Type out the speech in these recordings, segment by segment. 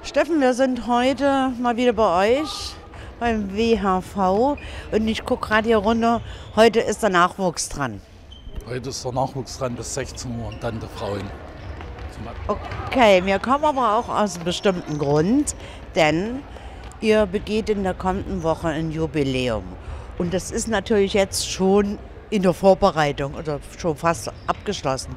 Steffen, wir sind heute mal wieder bei euch beim WHV und ich gucke gerade hier runter. Heute ist der Nachwuchs dran. Heute ist der Nachwuchs dran bis 16 Uhr und dann die Frauen. Okay, wir kommen aber auch aus einem bestimmten Grund, denn ihr begeht in der kommenden Woche ein Jubiläum. Und das ist natürlich jetzt schon in der Vorbereitung oder schon fast abgeschlossen.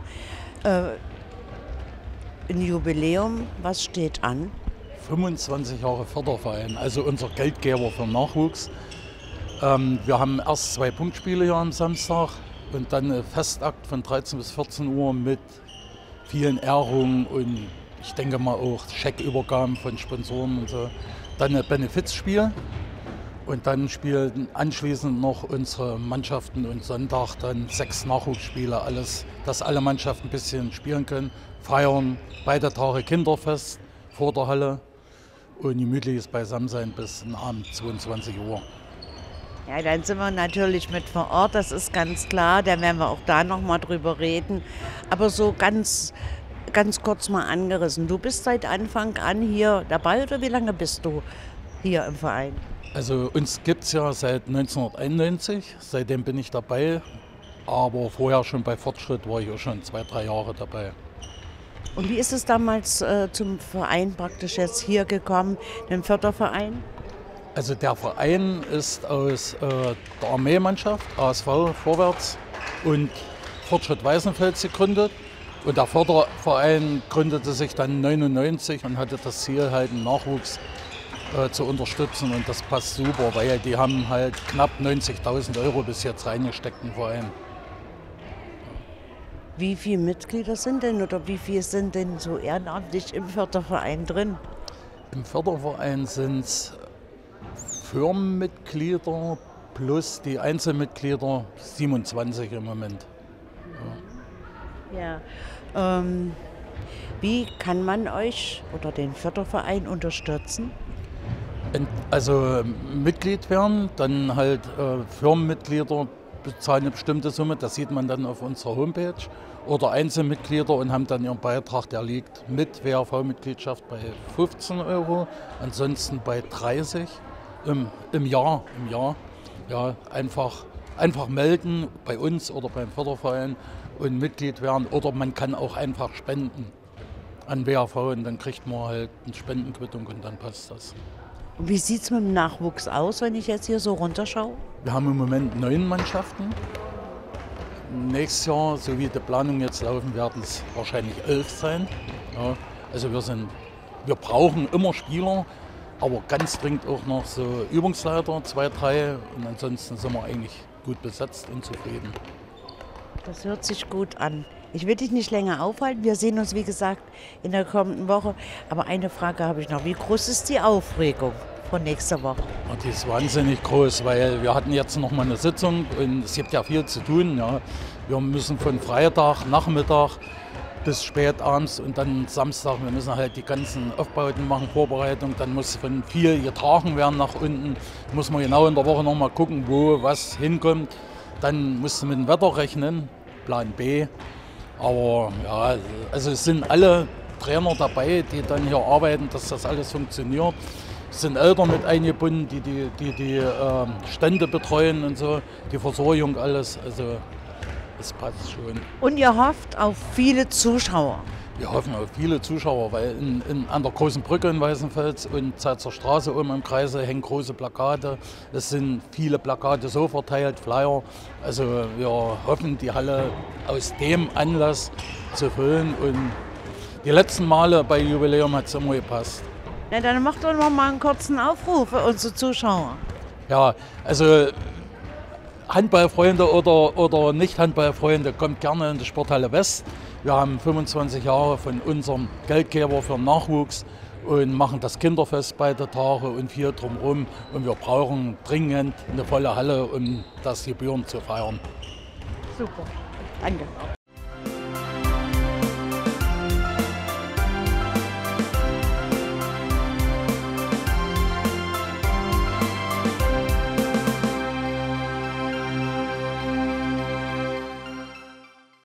Ein Jubiläum, was steht an? 25 Jahre Förderverein, also unser Geldgeber für den Nachwuchs. Wir haben erst 2 Punktspiele hier am Samstag und dann einen Festakt von 13 bis 14 Uhr mit vielen Ehrungen und ich denke mal auch Scheckübergaben von Sponsoren und so. Dann ein Benefizspiel und dann spielen anschließend noch unsere Mannschaften und Sonntag dann 6 Nachwuchsspiele, alles, dass alle Mannschaften ein bisschen spielen können, feiern, beide Tage Kinderfest vor der Halle und gemütliches Beisammensein bis Abend 22 Uhr. Ja, dann sind wir natürlich mit vor Ort, das ist ganz klar, da werden wir auch da noch mal drüber reden. Aber so ganz kurz mal angerissen, du bist seit Anfang an hier dabei oder wie lange bist du hier im Verein? Also uns gibt es ja seit 1991, seitdem bin ich dabei, aber vorher schon bei Fortschritt war ich auch schon 2, 3 Jahre dabei. Und wie ist es damals zum Verein praktisch jetzt hier gekommen, den Förderverein? Also der Verein ist aus der Armeemannschaft, ASV Vorwärts und Fortschritt Weißenfels gegründet. Und der Förderverein gründete sich dann 1999 und hatte das Ziel, halt einen Nachwuchs zu unterstützen. Und das passt super, weil die haben halt knapp 90.000 € bis jetzt reingesteckt im Verein. Wie viele Mitglieder sind denn oder wie viele sind denn so ehrenamtlich im Förderverein drin? Im Förderverein sind es Firmenmitglieder plus die Einzelmitglieder 27 im Moment. Ja. Wie kann man euch oder den Förderverein unterstützen? Also Mitglied werden, dann halt Firmenmitglieder bezahlen eine bestimmte Summe, das sieht man dann auf unserer Homepage. Oder Einzelmitglieder und haben dann ihren Beitrag, der liegt mit WHV-Mitgliedschaft bei 15 €, ansonsten bei 30 im Jahr. Ja, einfach melden bei uns oder beim Förderverein und Mitglied werden. Oder man kann auch einfach spenden an WHV und dann kriegt man halt eine Spendenquittung und dann passt das. Und wie sieht es mit dem Nachwuchs aus, wenn ich jetzt hier so runterschaue? Wir haben im Moment 9 Mannschaften. Nächstes Jahr, so wie die Planung jetzt laufen, werden es wahrscheinlich 11 sein. Ja, also wir brauchen immer Spieler, aber ganz dringend auch noch so Übungsleiter, 2, 3. Und ansonsten sind wir eigentlich gut besetzt und zufrieden. Das hört sich gut an. Ich will dich nicht länger aufhalten. Wir sehen uns, wie gesagt, in der kommenden Woche. Aber eine Frage habe ich noch. Wie groß ist die Aufregung von nächster Woche? Und die ist wahnsinnig groß, weil wir hatten jetzt noch mal eine Sitzung und es gibt ja viel zu tun. Ja. Wir müssen von Freitag, Nachmittag bis spät abends und dann Samstag, wir müssen halt die ganzen Aufbauten machen, Vorbereitung. Dann muss von viel getragen werden nach unten. Muss man genau in der Woche noch mal gucken, wo was hinkommt. Dann musst du mit dem Wetter rechnen, Plan B. Aber ja, also es sind alle Trainer dabei, die dann hier arbeiten, dass das alles funktioniert. Es sind Eltern mit eingebunden, die Stände betreuen und so, die Versorgung, alles. Also es passt schon. Und ihr hofft auf viele Zuschauer. Wir hoffen auf viele Zuschauer, weil an der großen Brücke in Weißenfels und Zeitzer Straße oben im Kreise hängen große Plakate. Es sind viele Plakate so verteilt, Flyer. Also wir hoffen, die Halle aus dem Anlass zu füllen. Und die letzten Male bei Jubiläum hat es immer gepasst. Na, dann macht doch noch mal einen kurzen Aufruf für unsere Zuschauer. Ja, also Handballfreunde oder Nicht-Handballfreunde, kommt gerne in die Sporthalle West. Wir haben 25 Jahre von unserem Geldgeber für den Nachwuchs und machen das Kinderfest beide Tage und viel drumherum. Und wir brauchen dringend eine volle Halle, um das Jubiläum zu feiern. Super, danke.